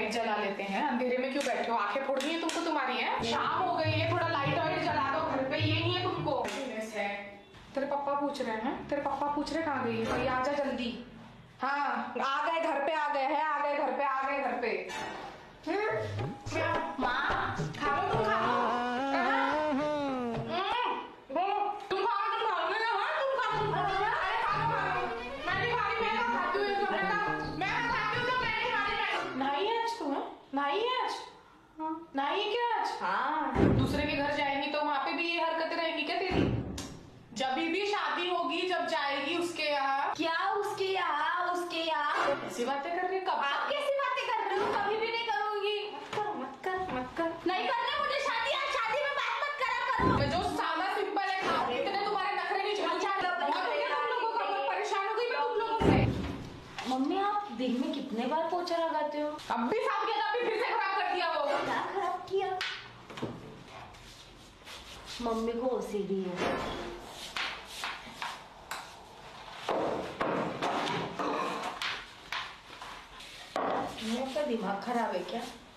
Light जला लेते हैं। अंधेरे में क्यों बैठे हो? आंखें फोड़नी है तुमको तुम्हारी? है शाम हो गई है, थोड़ा लाइट वाइट जला दो। घर पे ये नहीं है तुमको है। तेरे पापा पूछ रहे हैं, तेरे पापा पूछ रहे कहाँ गई है? आजा जल्दी। हाँ आ गए, घर पे आ गए हैं, आ गए घर पे, आ गए घर पे। माँ खा लो, तुम खा लो। नहीं क्या आज? हाँ दूसरे के घर जाएंगी तो वहां पे भी ये हरकतें रहेंगी क्या तेरी? जब भी शादी होगी, जब जाएगी उसके यहाँ। क्या उसके यहाँ? उसके यहाँ ऐसी बातें कर रही है? कब आप कैसी बातें कर रहे हो? कभी भी नहीं करूंगी। मत कर नहीं करना मुझे शादी। आज शादी में बात मत करा करो। मैं जो सादा सिंपल है खा रही, इतने तुम्हारे नखरे नहीं झेल जा रहे। परेशान हो गई मैं तुम लोगों से। मम्मी आप दिन में कितने बार पोछा लगाते हो? अब भी साफ किया, अभी फिर से खराब कर दिया। वो क्या खराब किया? मम्मी को ओसीडी है। आपका दिमाग खराब है क्या?